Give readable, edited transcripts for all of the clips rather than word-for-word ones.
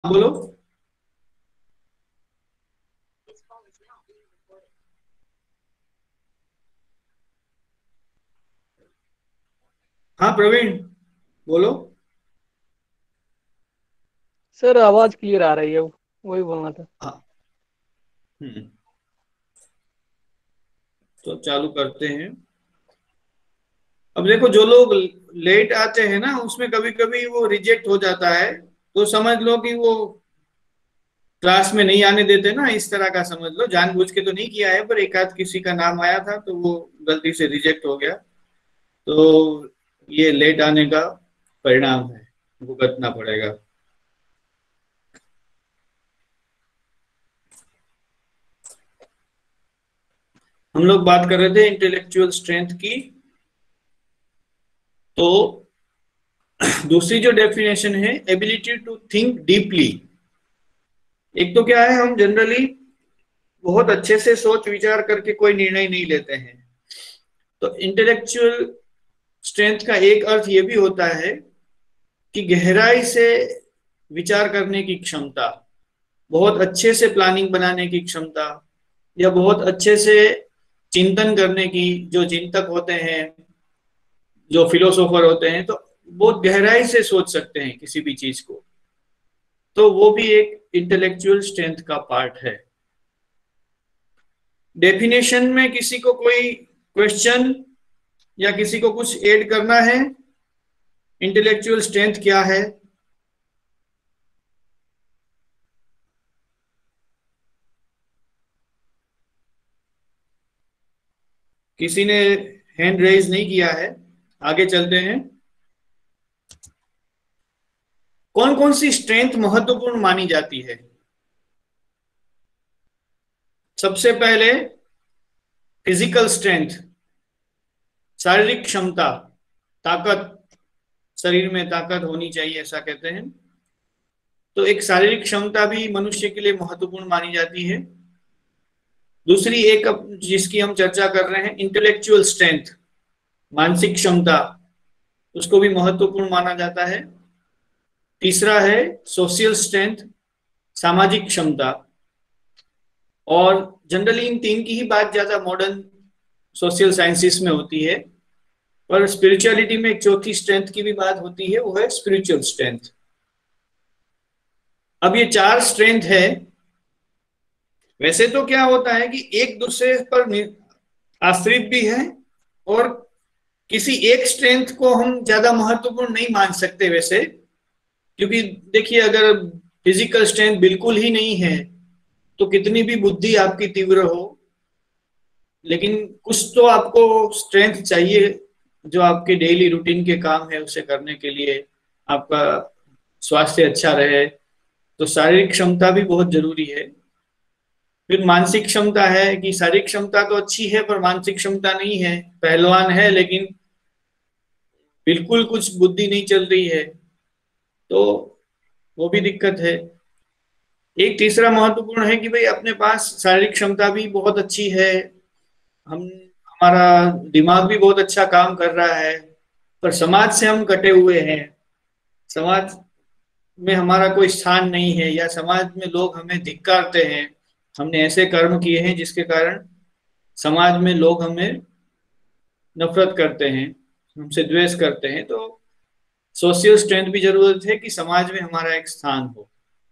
बोलो। हाँ प्रवीण, बोलो। सर आवाज क्लियर आ रही है, वही बोलना था। हाँ। हम्म। तो चालू करते हैं। अब देखो, जो लोग लेट आते हैं ना, उसमें कभी कभी वो रिजेक्ट हो जाता है। तो समझ लो कि वो क्लास में नहीं आने देते ना, इस तरह का समझ लो। जानबूझ के तो नहीं किया है, पर एक आध किसी का नाम आया था तो वो गलती से रिजेक्ट हो गया। तो ये लेट आने का परिणाम है, भुगतना पड़ेगा। हम लोग बात कर रहे थे इंटेलेक्चुअल स्ट्रेंथ की। तो दूसरी जो डेफिनेशन है, एबिलिटी टू थिंक डीपली। एक तो क्या है, हम जनरली बहुत अच्छे से सोच विचार करके कोई निर्णय नहीं लेते हैं। तो इंटेलेक्चुअल स्ट्रेंथ का एक अर्थ ये भी होता है कि गहराई से विचार करने की क्षमता, बहुत अच्छे से प्लानिंग बनाने की क्षमता, या बहुत अच्छे से चिंतन करने की। जो चिंतक होते हैं, जो फिलोसोफर होते हैं, तो बहुत गहराई से सोच सकते हैं किसी भी चीज को। तो वो भी एक इंटेलेक्चुअल स्ट्रेंथ का पार्ट है। डेफिनेशन में किसी को कोई क्वेश्चन या किसी को कुछ ऐड करना है? इंटेलेक्चुअल स्ट्रेंथ क्या है? किसी ने हैंड रेज नहीं किया है। आगे चलते हैं। कौन कौन सी स्ट्रेंथ महत्वपूर्ण मानी जाती है? सबसे पहले फिजिकल स्ट्रेंथ, शारीरिक क्षमता, ताकत। शरीर में ताकत होनी चाहिए, ऐसा कहते हैं। तो एक शारीरिक क्षमता भी मनुष्य के लिए महत्वपूर्ण मानी जाती है। दूसरी एक जिसकी हम चर्चा कर रहे हैं, इंटेलेक्चुअल स्ट्रेंथ, मानसिक क्षमता, उसको भी महत्वपूर्ण माना जाता है। तीसरा है सोशल स्ट्रेंथ, सामाजिक क्षमता। और जनरली इन तीन की ही बात ज्यादा मॉडर्न सोशल साइंसेस में होती है। पर स्पिरिचुअलिटी में एक चौथी स्ट्रेंथ की भी बात होती है, वो है स्पिरिचुअल स्ट्रेंथ। अब ये चार स्ट्रेंथ है। वैसे तो क्या होता है कि एक दूसरे पर आश्रित भी है, और किसी एक स्ट्रेंथ को हम ज्यादा महत्वपूर्ण नहीं मान सकते वैसे। क्योंकि देखिए, अगर फिजिकल स्ट्रेंथ बिल्कुल ही नहीं है, तो कितनी भी बुद्धि आपकी तीव्र हो, लेकिन कुछ तो आपको स्ट्रेंथ चाहिए जो आपके डेली रूटीन के काम है उसे करने के लिए, आपका स्वास्थ्य अच्छा रहे। तो शारीरिक क्षमता भी बहुत जरूरी है। फिर मानसिक क्षमता है कि शारीरिक क्षमता तो अच्छी है पर मानसिक क्षमता नहीं है, पहलवान है लेकिन बिल्कुल कुछ बुद्धि नहीं चल रही है, तो वो भी दिक्कत है। एक तीसरा महत्वपूर्ण है कि भाई अपने पास शारीरिक क्षमता भी बहुत अच्छी है, हम हमारा दिमाग भी बहुत अच्छा काम कर रहा है, पर समाज से हम कटे हुए हैं। समाज में हमारा कोई स्थान नहीं है, या समाज में लोग हमें धिक्कारते हैं। हमने ऐसे कर्म किए हैं जिसके कारण समाज में लोग हमें नफरत करते हैं, हमसे द्वेष करते हैं। तो सोशल स्ट्रेंथ भी जरूरत है कि समाज में हमारा एक स्थान हो।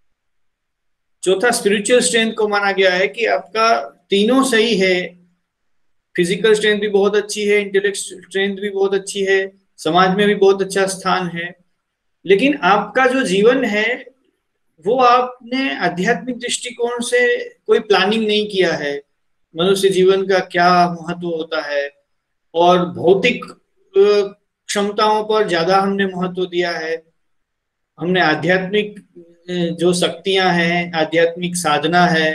चौथा स्पिरिचुअल स्ट्रेंथ को माना गया है कि आपका तीनों सही है। फिजिकल स्ट्रेंथ भी बहुत अच्छी है, इंटेलेक्ट स्ट्रेंथ भी बहुत अच्छी है, समाज में भी बहुत अच्छा स्थान है, लेकिन आपका जो जीवन है वो आपने आध्यात्मिक दृष्टिकोण से कोई प्लानिंग नहीं किया है। मनुष्य जीवन का क्या महत्व होता है, और भौतिक क्षमताओं पर ज्यादा हमने महत्व दिया है। हमने आध्यात्मिक जो शक्तियां हैं, आध्यात्मिक साधना है,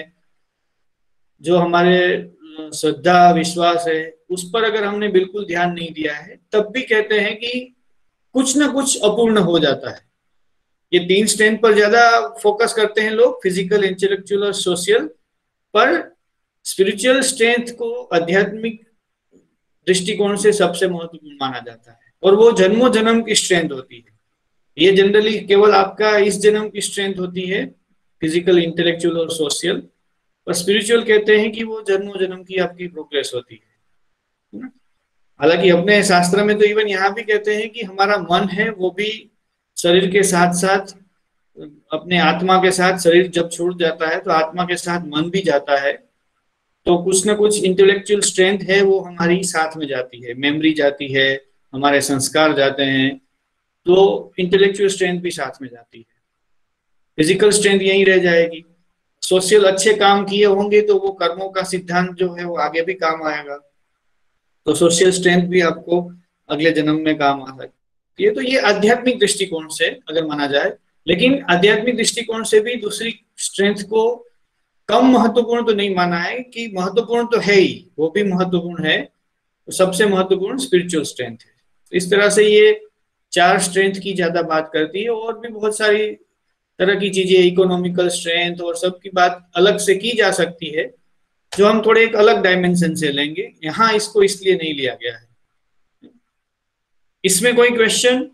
जो हमारे श्रद्धा विश्वास है, उस पर अगर हमने बिल्कुल ध्यान नहीं दिया है, तब भी कहते हैं कि कुछ ना कुछ अपूर्ण हो जाता है। ये तीन स्ट्रेंथ पर ज्यादा फोकस करते हैं लोग, फिजिकल, इंटेलेक्चुअल और सोशल। पर स्पिरिचुअल स्ट्रेंथ को आध्यात्मिक दृष्टिकोण से सबसे महत्वपूर्ण माना जाता है, और वो जन्मों जन्म की स्ट्रेंथ होती है। ये जनरली केवल आपका इस जन्म की स्ट्रेंथ होती है, फिजिकल, इंटेलेक्चुअल और सोशल। और स्पिरिचुअल कहते हैं कि वो जन्मों जन्म की आपकी प्रोग्रेस होती है ना। हालांकि अपने शास्त्र में तो इवन यहाँ भी कहते हैं कि हमारा मन है वो भी शरीर के साथ साथ, अपने आत्मा के साथ, शरीर जब छूट जाता है तो आत्मा के साथ मन भी जाता है। तो कुछ ना कुछ इंटेलेक्चुअल स्ट्रेंथ है वो हमारी साथ में जाती है, मेमोरी जाती है, हमारे संस्कार जाते हैं, तो इंटेलेक्चुअल स्ट्रेंथ भी साथ में जाती है। फिजिकल स्ट्रेंथ यहीं रह जाएगी। सोशल अच्छे काम किए होंगे तो वो कर्मों का सिद्धांत जो है वो आगे भी काम आएगा, तो सोशल स्ट्रेंथ भी आपको अगले जन्म में काम आ सकती है। तो ये आध्यात्मिक दृष्टिकोण से अगर माना जाए, लेकिन आध्यात्मिक दृष्टिकोण से भी दूसरी स्ट्रेंथ को कम महत्वपूर्ण तो नहीं माना है, कि महत्वपूर्ण तो है ही, वो भी महत्वपूर्ण है। तो सबसे महत्वपूर्ण स्पिरिचुअल स्ट्रेंथ है। इस तरह से ये चार स्ट्रेंथ की ज्यादा बात करती है, और भी बहुत सारी तरह की चीजें, इकोनॉमिकल स्ट्रेंथ और सब की बात अलग से की जा सकती है, जो हम थोड़े एक अलग डायमेंशन से लेंगे। यहाँ इसको इसलिए नहीं लिया गया है। इसमें कोई क्वेश्चन?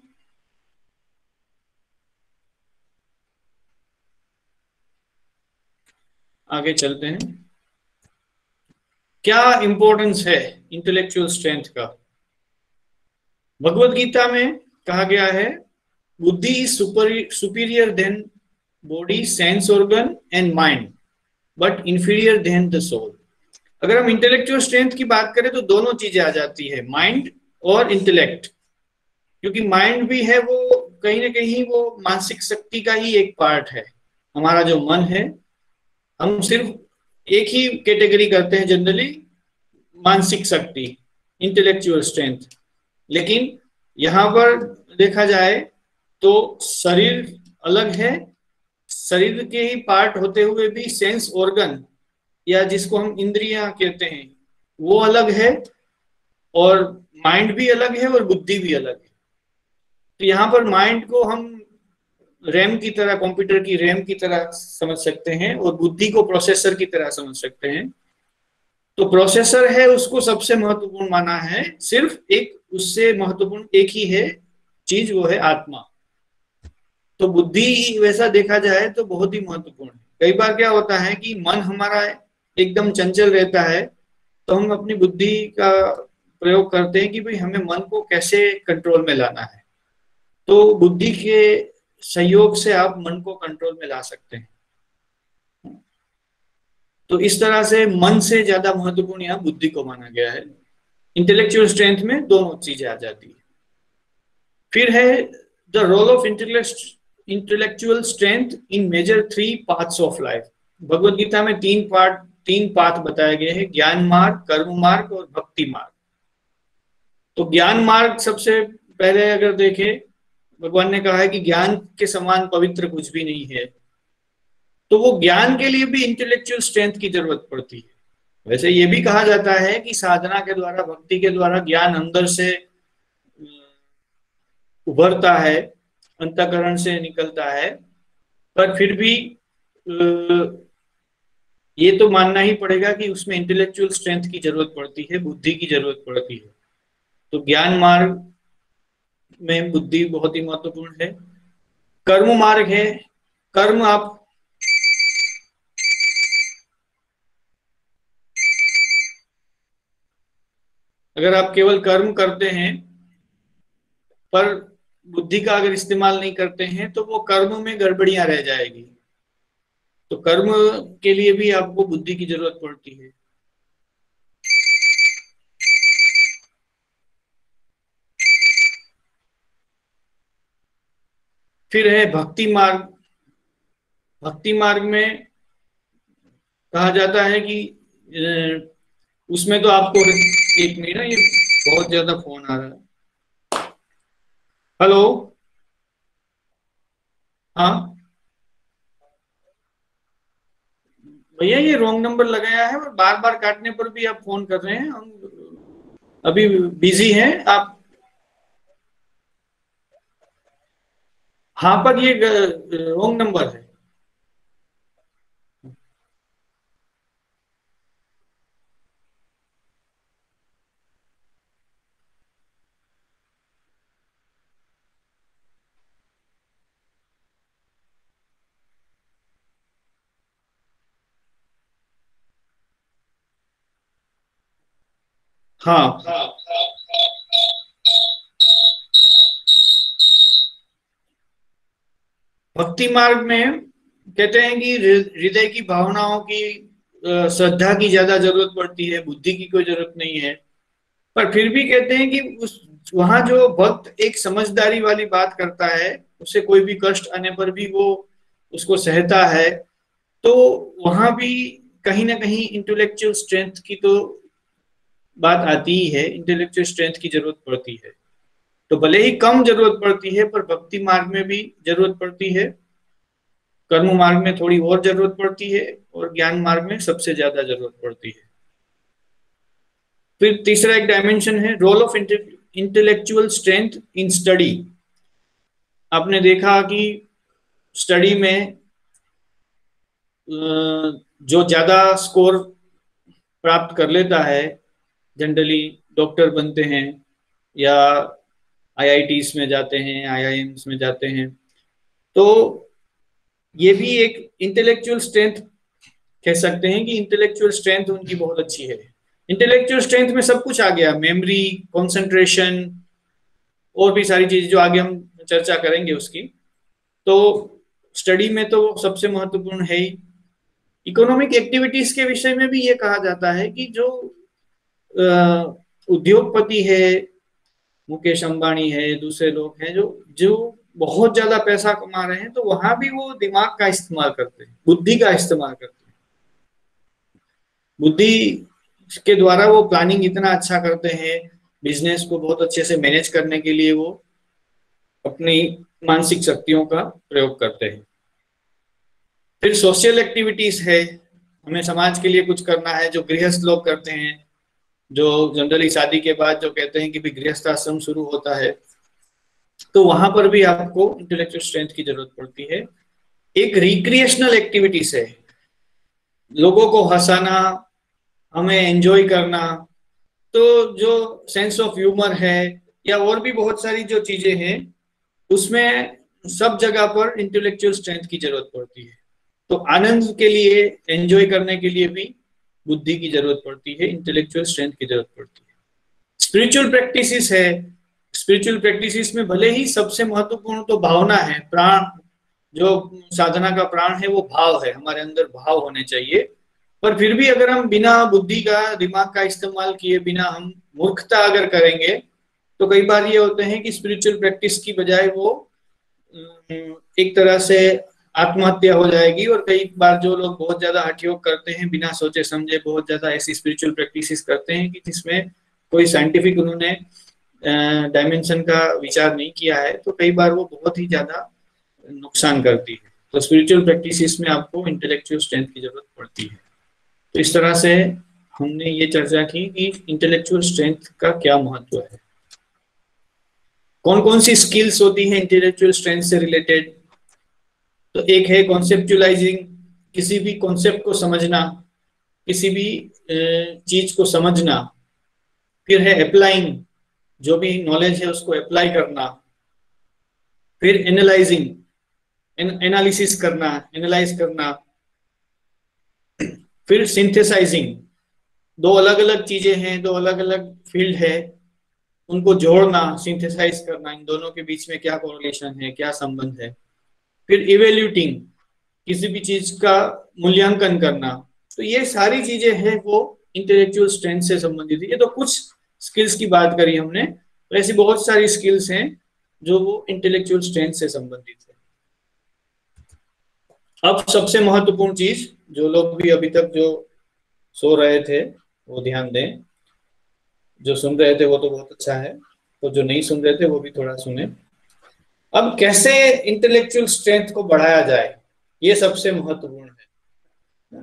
आगे चलते हैं। क्या इंपॉर्टेंस है इंटेलेक्चुअल स्ट्रेंथ का? भगवत गीता में कहा गया है, buddhi is superior than body, sense organ and mind, but inferior than the soul. अगर हम इंटेलेक्चुअल स्ट्रेंथ की बात करें तो दोनों चीजें आ जाती है, माइंड और इंटेलेक्ट। क्योंकि माइंड भी है वो कहीं ना कहीं वो मानसिक शक्ति का ही एक पार्ट है। हमारा जो मन है, हम सिर्फ एक ही कैटेगरी करते हैं जनरली, मानसिक शक्ति, इंटेलेक्चुअल स्ट्रेंथ। लेकिन यहाँ पर देखा जाए तो शरीर अलग है, शरीर के ही पार्ट होते हुए भी सेंस ऑर्गन, या जिसको हम इंद्रियां कहते हैं, वो अलग है, और माइंड भी अलग है और बुद्धि भी अलग है। तो यहाँ पर माइंड को हम रैम की तरह, कंप्यूटर की रैम की तरह समझ सकते हैं, और बुद्धि को प्रोसेसर की तरह समझ सकते हैं। तो प्रोसेसर है उसको सबसे महत्वपूर्ण माना है, सिर्फ एक उससे महत्वपूर्ण एक ही है चीज, वो है आत्मा। तो बुद्धि वैसा देखा जाए तो बहुत ही महत्वपूर्ण है। कई बार क्या होता है कि मन हमारा एकदम चंचल रहता है, तो हम अपनी बुद्धि का प्रयोग करते हैं कि भाई हमें मन को कैसे कंट्रोल में लाना है। तो बुद्धि के सहयोग से आप मन को कंट्रोल में ला सकते हैं। तो इस तरह से मन से ज्यादा महत्वपूर्ण यहाँ बुद्धि को माना गया है। इंटेलेक्चुअल स्ट्रेंथ में दोनों चीजें आ जाती है। फिर है the role of intellectual strength in major three paths of life. Bhagavad Gita में तीन पाथ बताए गए हैं, ज्ञान मार्ग, कर्म मार्ग और भक्ति मार्ग। तो ज्ञान मार्ग सबसे पहले अगर देखें, भगवान ने कहा है कि ज्ञान के समान पवित्र कुछ भी नहीं है। तो वो ज्ञान के लिए भी इंटेलेक्चुअल स्ट्रेंथ की जरूरत पड़ती है। वैसे ये भी कहा जाता है कि साधना के द्वारा, भक्ति के द्वारा ज्ञान अंदर से उभरता है, अंतःकरण से निकलता है। पर फिर भी ये तो मानना ही पड़ेगा कि उसमें इंटेलेक्चुअल स्ट्रेंथ की जरूरत पड़ती है, बुद्धि की जरूरत पड़ती है। तो ज्ञान मार्ग में बुद्धि बहुत ही महत्वपूर्ण है। कर्म मार्ग है, कर्म आप अगर आप केवल कर्म करते हैं पर बुद्धि का अगर इस्तेमाल नहीं करते हैं तो वो कर्म में गड़बड़ियां रह जाएगी। तो कर्म के लिए भी आपको बुद्धि की जरूरत पड़ती है। फिर है भक्ति मार्ग। भक्ति मार्ग में कहा जाता है कि उसमें तो आपको, एक मिनट ना, ये बहुत ज्यादा फोन आ रहा है। हेलो। हाँ भैया, ये रॉन्ग नंबर लगाया है और बार बार काटने पर भी आप फोन कर रहे हैं, हम अभी बिजी हैं आप। हाँ पर ये रॉन्ग नंबर है। हाँ, भक्ति मार्ग में कहते हैं कि हृदय की भावनाओं की, श्रद्धा की ज्यादा जरूरत पड़ती है, बुद्धि की कोई जरूरत नहीं है। पर फिर भी कहते हैं कि उस वहां जो भक्त एक समझदारी वाली बात करता है, उसे कोई भी कष्ट आने पर भी वो उसको सहता है, तो वहां भी कहीं ना कहीं इंटेलेक्चुअल स्ट्रेंथ की तो बात आती ही है, इंटेलेक्चुअल स्ट्रेंथ की जरूरत पड़ती है। तो भले ही कम जरूरत पड़ती है, पर भक्ति मार्ग में भी जरूरत पड़ती है, कर्म मार्ग में थोड़ी और जरूरत पड़ती है, और ज्ञान मार्ग में सबसे ज्यादा जरूरत पड़ती है। फिर तीसरा एक डायमेंशन है role of intellectual strength in study. आपने देखा कि स्टडी में जो ज्यादा स्कोर प्राप्त कर लेता है, जनरली डॉक्टर बनते हैं या आईआईटीज में जाते हैं, आईआईएम्स में जाते हैं, तो ये भी एक इंटेलेक्चुअल स्ट्रेंथ कह सकते हैं कि इंटेलेक्चुअल स्ट्रेंथ उनकी बहुत अच्छी है। इंटेलेक्चुअल स्ट्रेंथ में सब कुछ आ गया, मेमोरी, कंसंट्रेशन, और भी सारी चीजें जो आगे हम चर्चा करेंगे उसकी। तो स्टडी में तो सबसे महत्वपूर्ण है ही। इकोनॉमिक एक्टिविटीज के विषय में भी ये कहा जाता है कि जो उद्योगपति है, मुकेश अंबानी है, दूसरे लोग हैं जो जो बहुत ज्यादा पैसा कमा रहे हैं, तो वहां भी वो दिमाग का इस्तेमाल करते हैं, बुद्धि का इस्तेमाल करते हैं। बुद्धि के द्वारा वो प्लानिंग इतना अच्छा करते हैं, बिजनेस को बहुत अच्छे से मैनेज करने के लिए वो अपनी मानसिक शक्तियों का प्रयोग करते हैं। फिर सोशल एक्टिविटीज है, हमें समाज के लिए कुछ करना है, जो गृहस्थ लोग करते हैं, जो जनरली शादी के बाद जो कहते हैं कि भी गृहस्थ आश्रम शुरू होता है, तो वहां पर भी आपको इंटेलेक्चुअल स्ट्रेंथ की जरूरत पड़ती है। एक रिक्रिएशनल एक्टिविटीज है, लोगों को हंसाना, हमें एंजॉय करना, तो जो सेंस ऑफ ह्यूमर है या और भी बहुत सारी जो चीजें हैं, उसमें सब जगह पर इंटेलेक्चुअल स्ट्रेंथ की जरूरत पड़ती है। तो आनंद के लिए, एंजॉय करने के लिए भी बुद्धि की जरूरत पड़ती है, इंटेलेक्चुअल स्ट्रेंथ की जरूरत पड़ती है। स्पिरिचुअल प्रैक्टिसेस है, स्पिरिचुअल प्रैक्टिसेस में भले ही सबसे महत्वपूर्ण तो भावना है, प्राण, जो साधना का प्राण है वो भाव है, हमारे अंदर भाव होने चाहिए। पर फिर भी अगर हम बिना बुद्धि का, दिमाग का इस्तेमाल किए बिना हम मूर्खता अगर करेंगे, तो कई बार ये होते हैं कि स्पिरिचुअल प्रैक्टिस की बजाय वो एक तरह से आत्महत्या हो जाएगी। और कई बार जो लोग बहुत ज्यादा हठ योग करते हैं, बिना सोचे समझे बहुत ज्यादा ऐसी स्पिरिचुअल प्रैक्टिसेस करते हैं कि जिसमें कोई साइंटिफिक उन्होंने डायमेंशन का विचार नहीं किया है, तो कई बार वो बहुत ही ज्यादा नुकसान करती है। तो स्पिरिचुअल प्रैक्टिसेस में आपको इंटेलेक्चुअल स्ट्रेंथ की जरूरत पड़ती है। तो इस तरह से हमने ये चर्चा की कि इंटेलेक्चुअल स्ट्रेंथ का क्या महत्व है, कौन कौन सी स्किल्स होती हैं इंटेलेक्चुअल स्ट्रेंथ से रिलेटेड। तो एक है कॉन्सेप्चुअलाइजिंग, किसी भी कॉन्सेप्ट को समझना, किसी भी चीज को समझना। फिर है अप्लाइंग, जो भी नॉलेज है उसको अप्लाई करना। फिर एनालाइजिंग, एनालिसिस करना, एनालाइज करना। फिर सिंथेसाइजिंग, दो अलग अलग चीजें हैं, दो अलग अलग फील्ड है, उनको जोड़ना, सिंथेसाइज करना, इन दोनों के बीच में क्या कोरिलेशन है, क्या संबंध है। फिर इवेल्यूटिंग, किसी भी चीज का मूल्यांकन करना। तो ये सारी चीजें हैं वो इंटेलेक्चुअल स्ट्रेंथ से संबंधित है। ये तो कुछ स्किल्स की बात करी हमने, तो ऐसी बहुत सारी स्किल्स हैं जो वो इंटेलेक्चुअल स्ट्रेंथ से संबंधित है। अब सबसे महत्वपूर्ण चीज, जो लोग भी अभी तक जो सो रहे थे वो ध्यान दें, जो सुन रहे थे वो तो बहुत अच्छा है, तो जो नहीं सुन रहे थे वो भी थोड़ा सुने। अब कैसे इंटेलेक्चुअल स्ट्रेंथ को बढ़ाया जाए, ये सबसे महत्वपूर्ण है।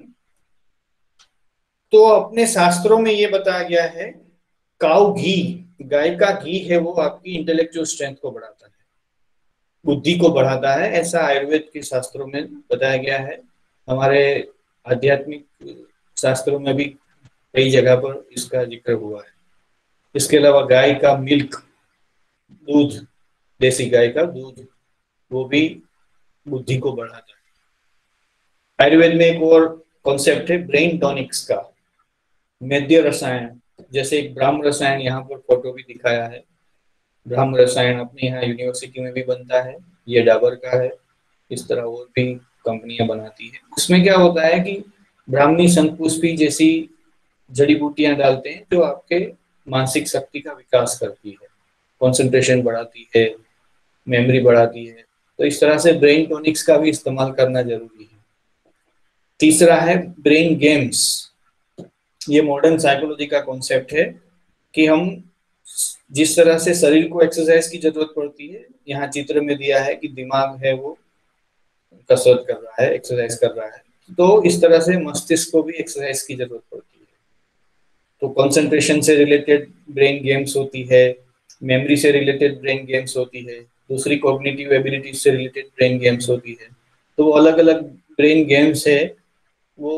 तो अपने शास्त्रों में ये बताया गया है, काऊ घी, गाय का घी है वो आपकी इंटेलेक्चुअल स्ट्रेंथ को बढ़ाता है, बुद्धि को बढ़ाता है, ऐसा आयुर्वेद के शास्त्रों में बताया गया है। हमारे आध्यात्मिक शास्त्रों में भी कई जगह पर इसका जिक्र हुआ है। इसके अलावा गाय का मिल्क, दूध, देसी गाय का दूध, वो भी बुद्धि को बढ़ाता है। आयुर्वेद में एक और कॉन्सेप्ट है ब्रेन टॉनिक्स का, मेद्य रसायन। जैसे एक ब्रह्म रसायन यहाँ पर फोटो भी दिखाया है। ब्रह्म रसायन अपने यहाँ यूनिवर्सिटी में भी बनता है, ये डाबर का है। इस तरह और भी कंपनियां बनाती है। उसमें क्या होता है कि ब्राह्मी शंखपुष्पी जैसी जड़ी बूटियां डालते हैं जो आपके मानसिक शक्ति का विकास करती है, कंसंट्रेशन बढ़ाती है, मेमोरी बढ़ाती है। तो इस तरह से ब्रेन टॉनिक्स का भी इस्तेमाल करना जरूरी है। तीसरा है ब्रेन गेम्स। ये मॉडर्न साइकोलॉजी का कॉन्सेप्ट है कि हम जिस तरह से शरीर को एक्सरसाइज की जरूरत पड़ती है, यहाँ चित्र में दिया है कि दिमाग है वो कसरत कर रहा है, एक्सरसाइज कर रहा है, तो इस तरह से मस्तिष्क को भी एक्सरसाइज की जरूरत पड़ती है। तो कंसंट्रेशन से रिलेटेड ब्रेन गेम्स होती है, मेमोरी से रिलेटेड ब्रेन गेम्स होती है, दूसरी कॉग्निटिव एबिलिटीज से रिलेटेड ब्रेन गेम्स होती है। तो वो अलग अलग ब्रेन गेम्स है, वो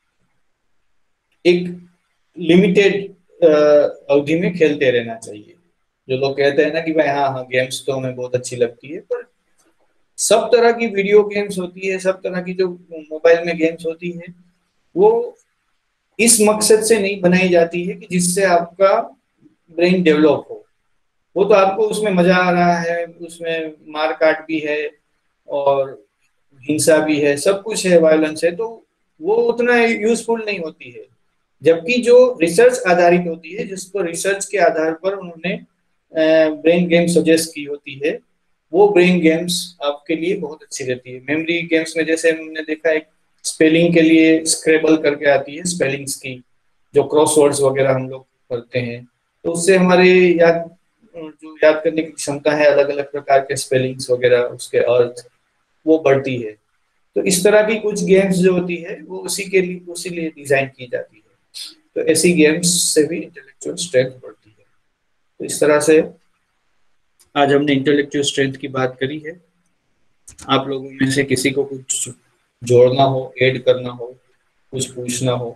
एक लिमिटेड अवधि में खेलते रहना चाहिए। जो लोग कहते हैं ना कि भाई हाँ हाँ गेम्स तो हमें बहुत अच्छी लगती है, पर सब तरह की वीडियो गेम्स होती है, सब तरह की जो मोबाइल में गेम्स होती है, वो इस मकसद से नहीं बनाई जाती है कि जिससे आपका ब्रेन डेवलप हो। वो तो आपको उसमें मजा आ रहा है, उसमें मार काट भी है और हिंसा भी है, सब कुछ है, वायलेंस है, तो वो उतना यूजफुल नहीं होती है। जबकि जो रिसर्च आधारित होती है, जिसको रिसर्च के आधार पर उन्होंने ब्रेन गेम सजेस्ट की होती है, वो ब्रेन गेम्स आपके लिए बहुत अच्छी रहती है। मेमोरी गेम्स में जैसे हमने देखा है, स्पेलिंग के लिए स्क्रेबल करके आती है, स्पेलिंग्स की जो क्रॉसवर्ड्स वगैरह हम लोग करते हैं, तो उससे हमारे याद जो याद करने की क्षमता है, अलग अलग प्रकार के स्पेलिंग्स वगैरह, उसके अर्थ, वो बढ़ती है। तो इस तरह की कुछ गेम्स जो होती है वो उसी लिए डिजाइन की जाती है। तो ऐसी गेम्स से भी इंटेलेक्चुअल स्ट्रेंथ बढ़ती है। तो इस तरह से आज हमने इंटेलेक्चुअल स्ट्रेंथ की बात करी है। आप लोगों में से किसी को कुछ जोड़ना हो, ऐड करना हो, कुछ पूछना हो?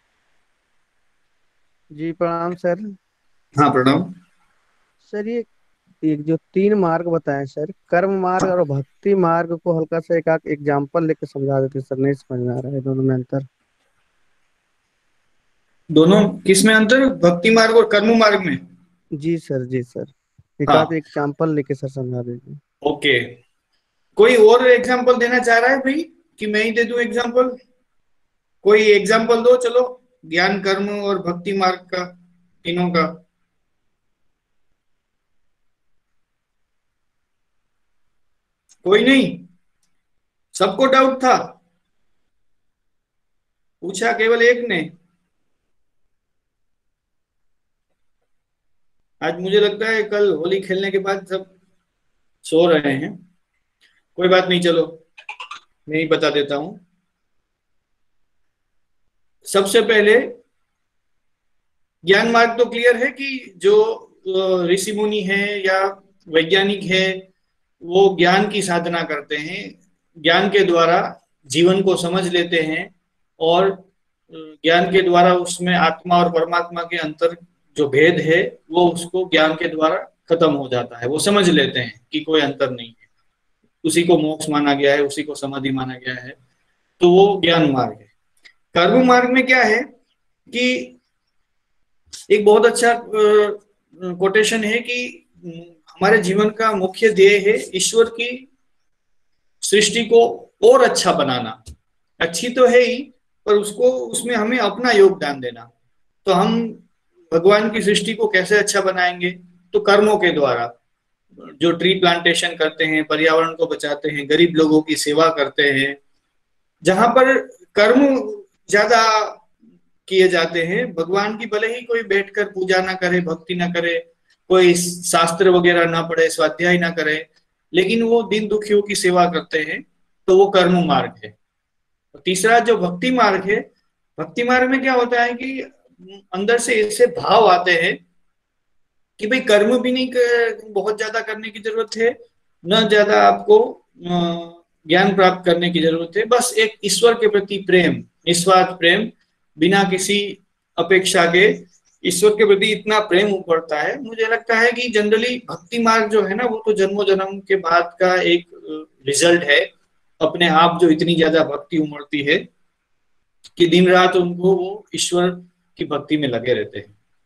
जी प्रणाम सर। हाँ प्रणाम। सर ये एक जो तीन मार्ग बताए सर, कर्म मार्ग और भक्ति मार्ग को हल्का सा एक आध एग्जाम्पल लेके समझा देते सर, नहीं समझ में आ रहा है दोनों में अंतर। दोनों किस में अंतर, भक्ति मार्ग और कर्म मार्ग में? जी सर, जी सर, एक आध हाँ एग्जाम्पल लेके सर समझा दीजिए। ओके। कोई और एग्जांपल देना चाह रहा है भाई कि मैं ही दे दूं एग्जांपल? कोई एग्जांपल दो चलो, ज्ञान कर्म और भक्ति मार्ग का, तीनों का। कोई नहीं? सबको डाउट था? पूछा केवल एक ने? आज मुझे लगता है कल होली खेलने के बाद सब सो रहे हैं। कोई बात नहीं, चलो मैं ही बता देता हूं। सबसे पहले ज्ञान मार्ग तो क्लियर है कि जो ऋषि मुनि है या वैज्ञानिक है, वो ज्ञान की साधना करते हैं, ज्ञान के द्वारा जीवन को समझ लेते हैं, और ज्ञान के द्वारा उसमें आत्मा और परमात्मा के अंतर जो भेद है, वो उसको ज्ञान के द्वारा खत्म हो जाता है। वो समझ लेते हैं कि कोई अंतर नहीं है, उसी को मोक्ष माना गया है, उसी को समाधि माना गया है। तो वो ज्ञान मार्ग है। कर्म मार्ग में क्या है कि एक बहुत अच्छा कोटेशन है कि हमारे जीवन का मुख्य ध्येय है ईश्वर की सृष्टि को और अच्छा बनाना। अच्छी तो है ही, पर उसको उसमें हमें अपना योगदान देना। तो हम भगवान की सृष्टि को कैसे अच्छा बनाएंगे? तो कर्मों के द्वारा, जो ट्री प्लांटेशन करते हैं, पर्यावरण को बचाते हैं, गरीब लोगों की सेवा करते हैं, जहां पर कर्म ज्यादा किए जाते हैं, भगवान की भले ही कोई बैठकर पूजा ना करे, भक्ति ना करे, कोई शास्त्र वगैरह ना पढ़े, स्वाध्याय ना करे, लेकिन वो दीन दुखियों की सेवा करते हैं, तो वो कर्म मार्ग है। तीसरा जो भक्ति मार्ग है, भक्ति मार्ग में क्या होता है कि अंदर से ऐसे भाव आते हैं कि भाई कर्म भी नहीं बहुत ज्यादा करने की जरूरत है, न ज्यादा आपको ज्ञान प्राप्त करने की जरूरत है, बस एक ईश्वर के प्रति प्रेम, निस्वार्थ प्रेम, बिना किसी अपेक्षा के ईश्वर के प्रति इतना प्रेम उमड़ता है। मुझे लगता है कि जनरली भक्ति मार्ग जो है ना, वो तो जन्मों जन्म के बाद का एक रिजल्ट है। अपने आप जो इतनी ज्यादा भक्ति उमड़ती है कि दिन रात उनको वो ईश्वर की भक्ति में लगे रहते हैं।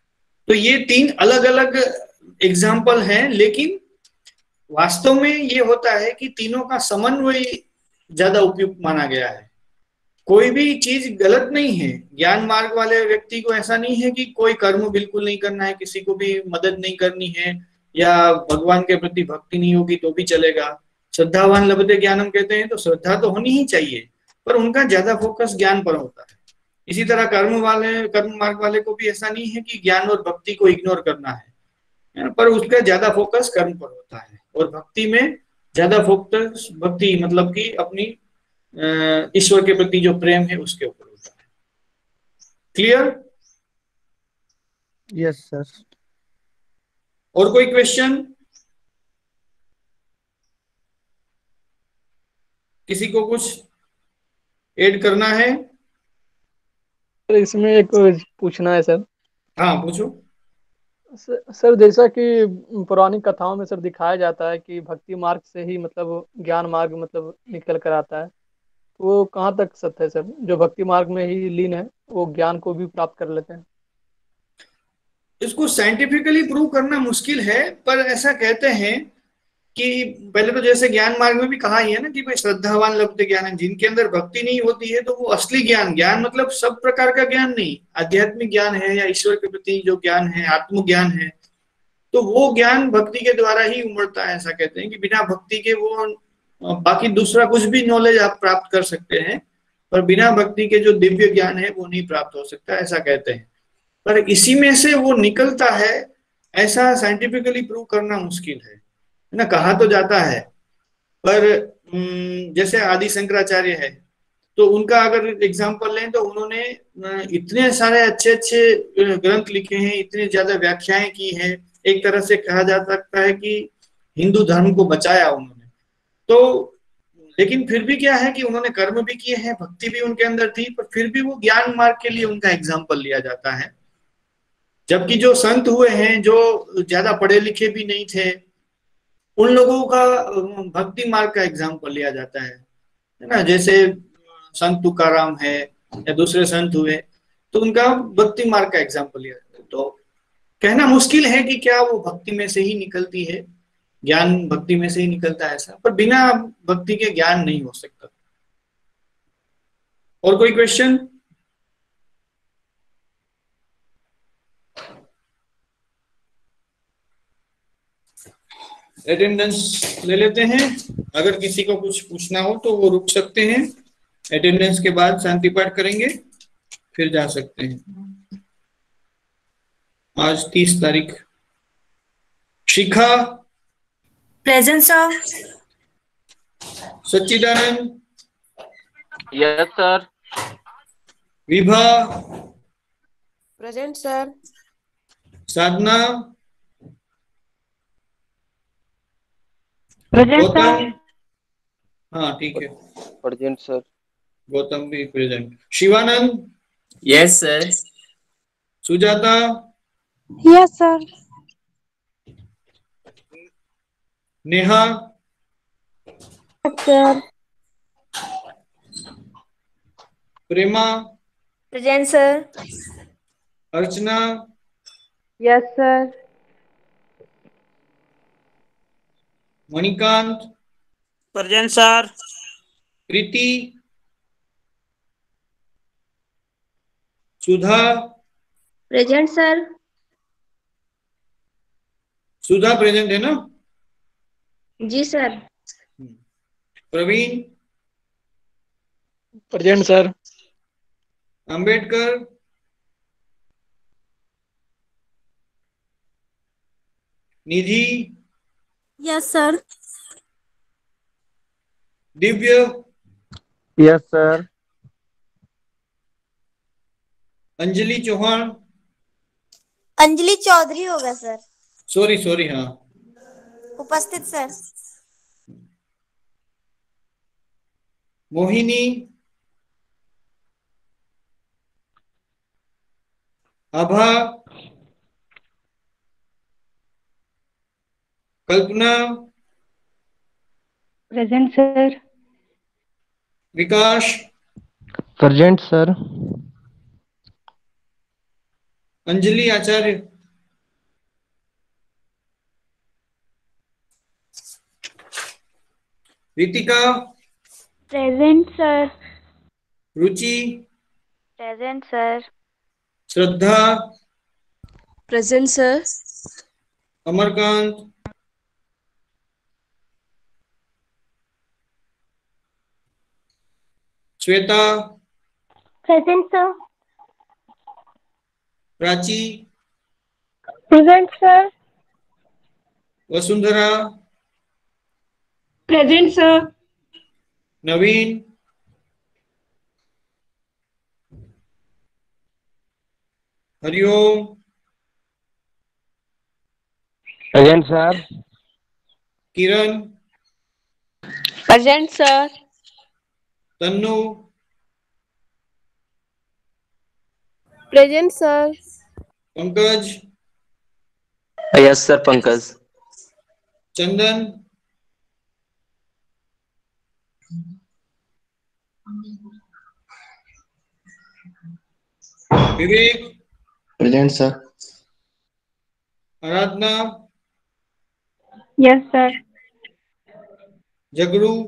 तो ये 3 अलग अलग एग्जाम्पल हैं, लेकिन वास्तव में ये होता है कि तीनों का समन्वय ज्यादा उपयुक्त माना गया है। कोई भी चीज गलत नहीं है। ज्ञान मार्ग वाले व्यक्ति को ऐसा नहीं है कि कोई कर्म बिल्कुल नहीं करना है, किसी को भी मदद नहीं करनी है, या भगवान के प्रति भक्ति नहीं होगी तो भी चलेगा। श्रद्धावान लभते ज्ञानम कहते हैं, तो श्रद्धा तो होनी ही चाहिए, पर उनका ज्यादा फोकस ज्ञान पर होता है। इसी तरह कर्म मार्ग वाले को भी ऐसा नहीं है कि ज्ञान और भक्ति को इग्नोर करना है, पर उसका ज्यादा फोकस कर्म पर होता है, और भक्ति में ज्यादा फोकस, भक्ति मतलब कि अपनी ईश्वर के प्रति जो प्रेम है उसके ऊपर होता है। क्लियर? Yes sir. और कोई क्वेश्चन? किसी को कुछ ऐड करना है? सर इसमें एक पूछना है सर। हाँ पूछो। सर जैसा कि पुरानी कथाओं में सर दिखाया जाता है कि भक्ति मार्ग से ही मतलब ज्ञान मार्ग मतलब निकल कर आता है, तो वो कहाँ तक सत्य है सर? जो भक्ति मार्ग में ही लीन है वो ज्ञान को भी प्राप्त कर लेते हैं? इसको साइंटिफिकली प्रूव करना मुश्किल है, पर ऐसा कहते हैं कि पहले तो जैसे ज्ञान मार्ग में भी कहा ही है ना कि भाई श्रद्धावान लब्ध ज्ञान है, जिनके अंदर भक्ति नहीं होती है तो वो असली ज्ञान, ज्ञान मतलब सब प्रकार का ज्ञान नहीं, आध्यात्मिक ज्ञान है या ईश्वर के प्रति जो ज्ञान है, आत्मज्ञान है, तो वो ज्ञान भक्ति के द्वारा ही उमड़ता है। ऐसा कहते हैं कि बिना भक्ति के वो बाकी दूसरा कुछ भी नॉलेज आप प्राप्त कर सकते हैं, पर बिना भक्ति के जो दिव्य ज्ञान है वो नहीं प्राप्त हो सकता, ऐसा कहते हैं। पर इसी में से वो निकलता है, ऐसा साइंटिफिकली प्रूव करना मुश्किल है ना। कहा तो जाता है, पर जैसे आदि शंकराचार्य है, तो उनका अगर एग्जाम्पल लें तो उन्होंने इतने सारे अच्छे अच्छे ग्रंथ लिखे हैं, इतने ज्यादा व्याख्याएं की हैं, एक तरह से कहा जा सकता है कि हिंदू धर्म को बचाया उन्होंने। तो लेकिन फिर भी क्या है कि उन्होंने कर्म भी किए हैं, भक्ति भी उनके अंदर थी, पर फिर भी वो ज्ञान मार्ग के लिए उनका एग्जाम्पल लिया जाता है। जबकि जो संत हुए हैं, जो ज्यादा पढ़े लिखे भी नहीं थे, उन लोगों का भक्ति मार्ग का एग्जाम्पल लिया जाता है ना। जैसे संत तुकाराम है या दूसरे संत हुए, तो उनका भक्ति मार्ग का एग्जाम्पल लिया जाता है। तो कहना मुश्किल है कि क्या वो भक्ति में से ही निकलती है, ज्ञान भक्ति में से ही निकलता है ऐसा, पर बिना भक्ति के ज्ञान नहीं हो सकता। और कोई क्वेश्चन? अटेंडेंस ले लेते हैं, अगर किसी को कुछ पूछना हो तो वो रुक सकते हैं, अटेंडेंस के बाद शांति पाठ करेंगे, फिर जा सकते हैं। आज 30 तारीख। Shikha present sir. Sachchidanand, yes sir. Vibha, present sir. Sadhana, present Gautam, sir. हाँ ठीक है, प्रेजेंट सर। गौतम भी present. Shivanand, yes sir. Sujata, yes sir. Neha, sir. Prema, present sir. Archana, yes sir. Manikant, present sir. Preeti, Sudha, present sir. Sudha present है ना? जी sir. Praveen, present sir. Ambedkar, Nidhi, yes sir. Divya, yes sir. Anjali Chauhan, Anjali Chaudhary होगा sir. Sorry हाँ, उपस्थित sir. Mohini, Abha, Kalpana, present sir. Vikas, present sir. Anjali Acharya, Ritika, present sir. Ruchi, present sir. Shraddha, present sir. Amarkant, Shweta, present sir. Prachi, present sir. Vasundhara, present sir. Naveen, Hariom, present sir. Kiran, present sir. Tannu, present sir. Pankaj, yes sir Pankaj. Chandan, Vivek, present sir. Aradhana, yes sir. Jagru,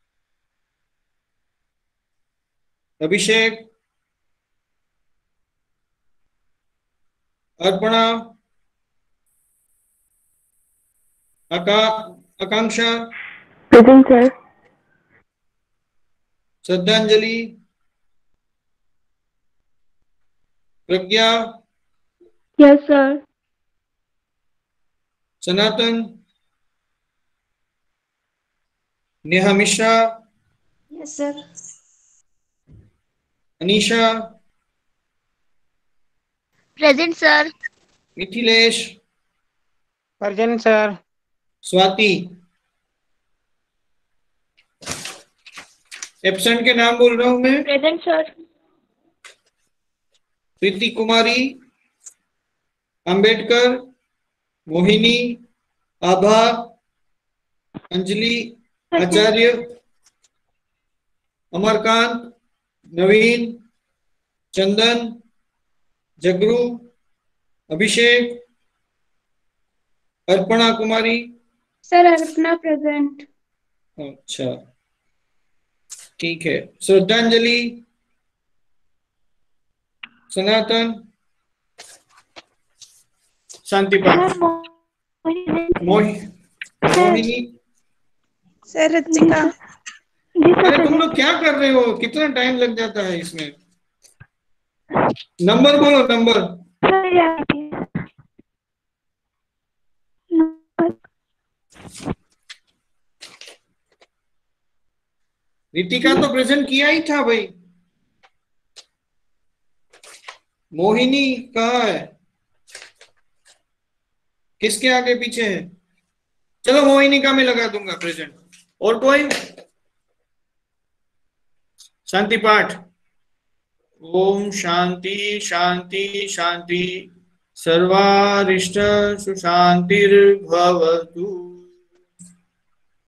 Abhishek, Arpana, Akanksha, present sir. Shraddhanjali, Pragya, yes sir. Sanatan, Neha Mishra, yes sir. Anisha, present sir. Mithilesh, present sir. Swati. Absent के नाम बोल रहा हूं मैं। Present sir. Preeti Kumari, Ambedkar, Mohini, Abha, Anjali, Acharya, Amarkant, Naveen, Chandan, Jagru, Abhishek, Arpana Kumari. Sir Arpana present. अच्छा ठीक है। श्रद्धांजलि, सनातन, शांति पाठ, मोहिनी। सर रितिका। अरे तुम लोग क्या कर रहे हो, कितना टाइम लग जाता है इसमें। नंबर बोलो, नंबर। रितिका तो प्रेजेंट किया ही था भाई। मोहिनी कहाँ है, किसके आगे पीछे है। चलो मोहिनी का मैं लगा दूंगा प्रेजेंट। और कोई। शांति पाठ। ओम शांति शांति शांति सर्वारिष्ट सुशांतिर्भवतु।